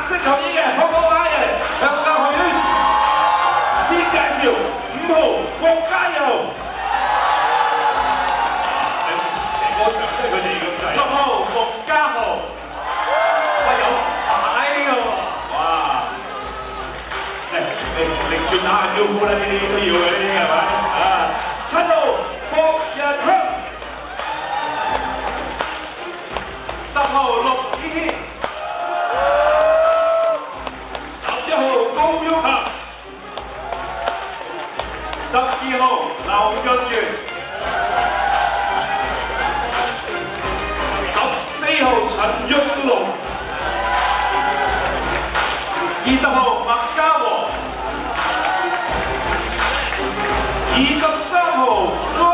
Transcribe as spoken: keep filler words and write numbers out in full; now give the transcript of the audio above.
色球衣嘅香港馬人香港學院，先介紹五號霍家佑，成個場都係佢哋咁滯。六號馮家豪，哇有擺㗎喎，哇！嚟嚟嚟轉打下招呼啦，呢啲都要嘅呢啲係咪？啊，七號霍日香，十號陸子軒。 高旭霞，十二號劉潤元，十四號陳玉龍，二十號麥嘉禾，二十三號。